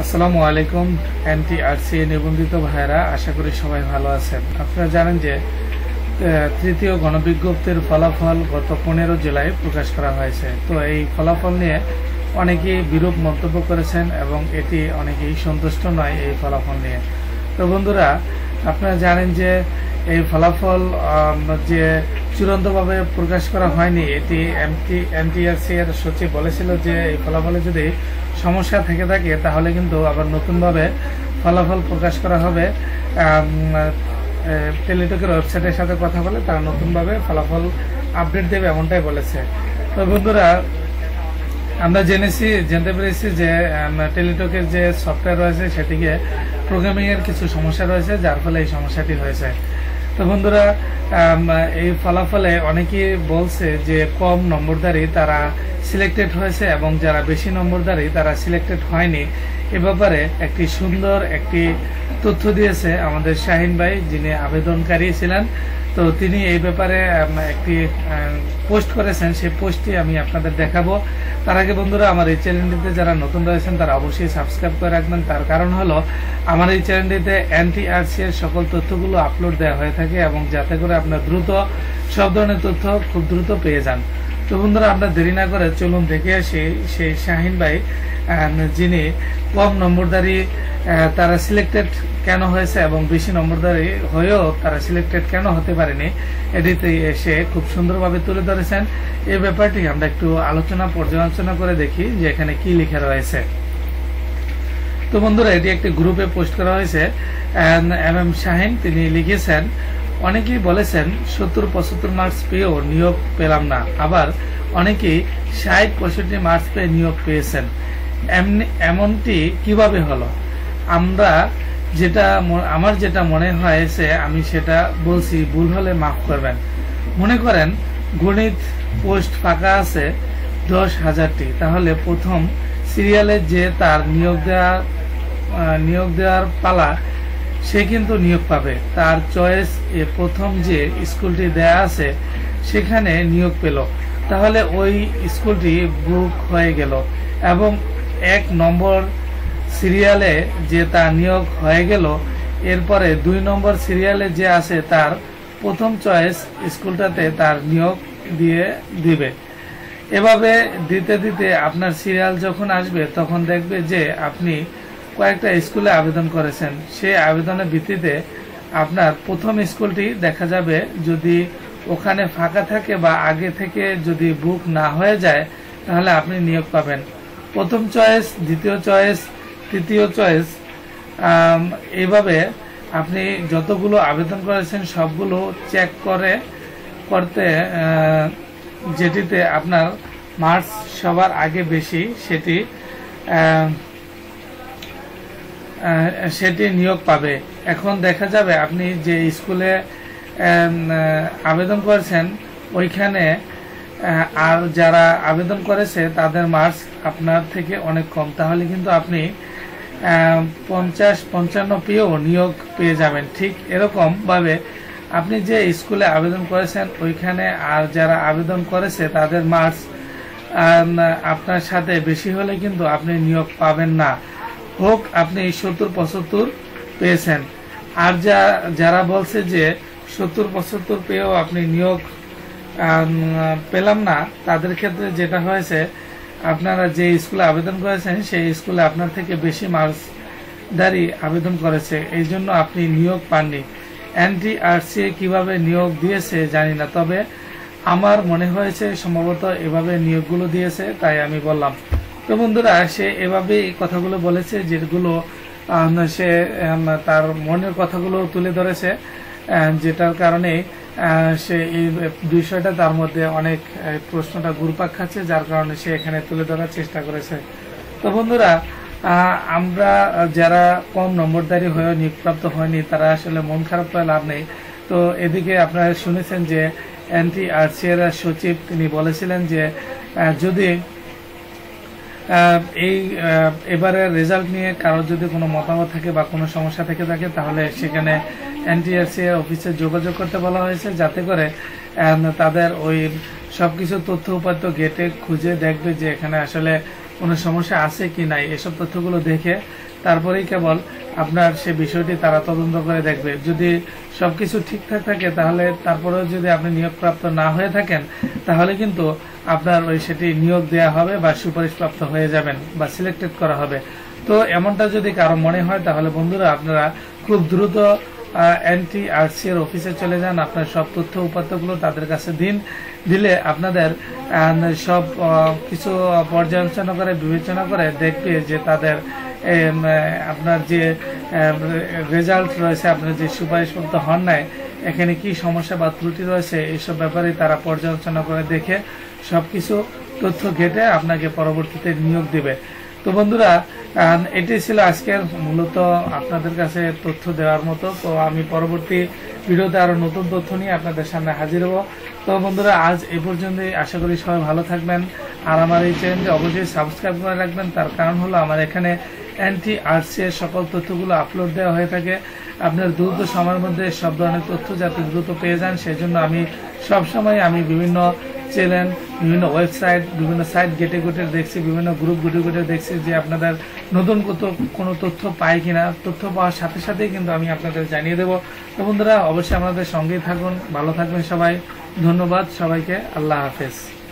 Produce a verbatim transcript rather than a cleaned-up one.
আসসালামু আলাইকুম এনটিআরসি নিবন্ধিত ভাইরা, আশা করি সবাই ভালো আছেন। আপনারা জানেন যে তৃতীয় গণবিজ্ঞপ্তির ফলাফল গত পনেরো জুলাই প্রকাশ করা হয়েছে। তো এই ফলাফল নিয়ে অনেকেই বিরূপ মন্তব্য করেছেন এবং এটি অনেকেই সন্তুষ্ট নয় এই ফলাফল নিয়ে। তো বন্ধুরা, আপনারা জানেন যে এই ফলাফল যে চূড়ান্তভাবে প্রকাশ করা হয়নি, এটি এমটি এনটিআরসি এর সচিব বলেছিল যে এই ফলাফলে যদি সমস্যা থেকে থাকে তাহলে কিন্তু আবার নতুনভাবে ফলাফল প্রকাশ করা হবে। টেলিটকের ওয়েবসাইটের সাথে কথা বলে তারা নতুনভাবে ফলাফল আপডেট দেবে, এমনটাই বলেছে। তো বন্ধুরা, আমরা জেনেছি জানতে পেরেছি যে টেলিটকের যে সফটওয়্যার রয়েছে সেটিকে প্রোগ্রামিং এর কিছু সমস্যা রয়েছে, যার ফলে এই সমস্যাটি হয়েছে। তো বন্ধুরা, এই ফলাফলে অনেকেই বলছে যে কম নম্বরধারী তারা সিলেক্টেড হয়েছে এবং যারা বেশি নম্বরধারী তারা সিলেক্টেড হয়নি। এ ব্যাপারে একটি সুন্দর একটি তথ্য দিয়েছে আমাদের শাহিন ভাই, যিনি আবেদনকারী ছিলেন। তো তিনি এই ব্যাপারে একটি পোস্ট করেছেন, সেই পোস্টটি আমি আপনাদের দেখাবো। তার আগে বন্ধুরা, আমার এই চ্যানেলটিতে যারা নতুন রয়েছেন তারা অবশ্যই সাবস্ক্রাইব করে রাখবেন। তার কারণ হলো আমার এই চ্যানেলটিতে এনটিআরসি এর সকল তথ্যগুলো আপলোড দেওয়া হয়ে থাকে এবং যাতে করে আপনার দ্রুত সব ধরনের তথ্য খুব দ্রুত পেয়ে যান। তো বন্ধুরা, আমরা দেরি না করে চলুন দেখে আসি সেই শাহিন ভাই, যিনি কম নম্বরধারী তারা সিলেক্টেড কেন হয়েছে এবং বেশি নম্বরধারী হয়েও তারা সিলেক্টেড কেন হতে পারেনি, এটিতে এসে খুব সুন্দরভাবে তুলে ধরেছেন। এই ব্যাপারটি আমরা একটু আলোচনা পর্যালোচনা করে দেখি যে এখানে কি লেখা রয়েছে। তো বন্ধুরা, এটি একটি গ্রুপে পোস্ট করা হয়েছে। এম এম শাহিন তিনি লিখেছেন, অনেকেই বলেছেন সত্তর পঁচাত্তর মার্কস পেয়েও নিয়োগ পেলাম না, আবার অনেকেই ষাট পঁয়ষট্টি মার্কস পেয়ে নিয়োগ পেয়েছেন। এমনি এমনটি কিভাবে হলো? আমরা যেটা আমার যেটা মনে হয়েছে আমি সেটা বলছি, ভুল হলে মাফ করবেন। মনে করেন গণিত পোস্ট ফাঁকা আছে দশ হাজারটি, তাহলে প্রথম সিরিয়ালে যে তার নিয়োগ দেওয়া নিয়োগ দেওয়ার পালা সে কিন্তু নিয়োগ পাবে। তার চয়েস এ প্রথম যে স্কুলটি দেয়া আছে সেখানে নিয়োগ পেল, তাহলে ওই স্কুলটি বুক হয়ে গেল এবং এক নম্বর সিরিয়ালে যে তার নিয়োগ হয়ে গেল, এরপরে দুই নম্বর সিরিয়ালে যে আছে তার প্রথম চয়েস স্কুলটাতে তার নিয়োগ দিয়ে দিবে। এভাবে দিতে দিতে আপনার সিরিয়াল যখন আসবে তখন দেখবে যে আপনি কয়েকটা স্কুলে আবেদন করেছেন। সেই আবেদনের ভিত্তিতে আপনার প্রথম স্কুলটি দেখা যাবে, যদি ওখানে ফাঁকা থাকে বা আগে থেকে যদি বুক না হয়ে যায় তাহলে আপনি নিয়োগ পাবেন। প্রথম চয়েস, দ্বিতীয় চয়েস, তৃতীয় চয়েস, এইভাবে আপনি যতগুলো আবেদন করেছেন সবগুলো চেক করে করতে যেটিতে আপনার মার্কস সবার আগে বেশি সেটি সেটি নিয়োগ পাবে। এখন দেখা যাবে আপনি যে স্কুলে আবেদন করেছেন ওইখানে আর যারা আবেদন করেছে তাদের মার্কস আপনার থেকে অনেক কম, তাহলে কিন্তু আপনি পঞ্চাশ পঞ্চান্ন পেয়েও নিয়োগ পেয়ে যাবেন। ঠিক এরকম ভাবে আপনি যে স্কুলে আবেদন করেছেন ওইখানে আর যারা আবেদন করেছে তাদের মার্কস আপনার সাথে বেশি হলে কিন্তু আপনি নিয়োগ পাবেন না, হোক আপনি সত্তর পঁচাত্তর পেয়েছেন। আর যা যারা বলছে যে সত্তর পঁচাত্তর পেয়েও আপনি নিয়োগ পেলাম না, তাদের ক্ষেত্রে যেটা হয়েছে, আপনারা যে স্কুলে আবেদন করেছেন সেই স্কুলে আপনার থেকে বেশি মার্কসধারী আবেদন করেছে, এই জন্য আপনি নিয়োগ পাননি। এনটিআরসি কিভাবে নিয়োগ দিয়েছে জানি না, তবে আমার মনে হয়েছে সম্ভবত এভাবে নিয়োগগুলো দিয়েছে, তাই আমি বললাম। তো বন্ধুরা, সে এভাবে এই কথাগুলো বলেছে যেগুলো সে তার মনের কথাগুলো তুলে ধরেছে, যেটার কারণে সে এই বিষয়টা তার মধ্যে অনেক প্রশ্নটা ঘুরপাক খাচ্ছে, যার কারণে সে এখানে তুলে ধরার চেষ্টা করেছে। তো বন্ধুরা, আমরা যারা কম নম্বরধারী হয়ে নিয়োগপ্রাপ্ত হয়নি তারা আসলে মন খারাপ করে লাভ নেই। তো এদিকে আপনারা শুনেছেন যে এনটিআরসি এর সচিব তিনি বলেছিলেন যে যদি এই এবারের রেজাল্ট নিয়ে কারোর যদি কোনো মতামত থাকে বা কোনো সমস্যা থেকে থাকে তাহলে সেখানে এনটিআরসি অফিসে যোগাযোগ করতে বলা হয়েছে, যাতে করে তাদের ওই সবকিছু তথ্য উপাত্ত গেটে খুঁজে দেখবে যে এখানে আসলে কোনো সমস্যা আছে কি নাই এসব তথ্যগুলো দেখে তারপরেই কেবল আপনার সে বিষয়টি তারা তদন্ত করে দেখবে। যদি সবকিছু ঠিকঠাক থাকে তাহলে তারপরেও যদি আপনি নিয়োগপ্রাপ্ত না হয়ে থাকেন তাহলে কিন্তু আপনার ওই সেটি নিয়োগ দেওয়া হবে বা সুপারিশপ্রাপ্ত হয়ে যাবেন বা সিলেক্টেড করা হবে। তো এমনটা যদি কারো মনে হয় তাহলে বন্ধুরা আপনারা খুব দ্রুত এনটিআরসি এর অফিসে চলে যান, আপনার সব তথ্য উপাত্তগুলো তাদের কাছে দিন। দিলে আপনাদের সব কিছু পর্যালোচনা করে বিবেচনা করে দেখবে যে তাদের আপনার যে রেজাল্ট রয়েছে, আপনার যে সুপারিশপ্রাপ্ত হন নাই, এখানে কি সমস্যা বা ত্রুটি রয়েছে এইসব ব্যাপারে তারা পর্যালোচনা করে দেখে সবকিছু তথ্য ঘেটে আপনাকে পরবর্তীতে নিয়োগ দিবে। তো বন্ধুরা এটি ছিল আজকের মূলত আপনাদের কাছে তথ্য দেওয়ার মতো। তো আমি পরবর্তী ভিডিওতে আরো নতুন তথ্য নিয়ে আপনাদের সামনে হাজির হব। তো বন্ধুরা আজ এই পর্যন্তই, আশা করি সবাই ভালো থাকবেন আর আমার এই চ্যানেলটি অবশ্যই সাবস্ক্রাইব করে রাখবেন। তার কারণ হলো আমার এখানে এনটিআরসি এর সকল তথ্যগুলো আপলোড দেওয়া হয়ে থাকে। আপনার দ্রুত সময়ের মধ্যে সব ধরনের তথ্য যাতে দ্রুত পেয়ে যান সেই জন্য আমি সবসময় আমি বিভিন্ন চ্যানেল, বিভিন্ন ওয়েবসাইট, বিভিন্ন সাইট গেটে গেটে দেখছি, বিভিন্ন গ্রুপ ঘুটে ঘুটে দেখছি যে আপনাদের নতুন কোনো তথ্য পাই কিনা। তথ্য পাওয়ার সাথে সাথেই কিন্তু আমি আপনাদের জানিয়ে দেবো। তো বন্ধুরা অবশ্যই আমাদের সঙ্গেই থাকুন, ভালো থাকবেন সবাই। ধন্যবাদ সবাইকে, আল্লাহ হাফেজ।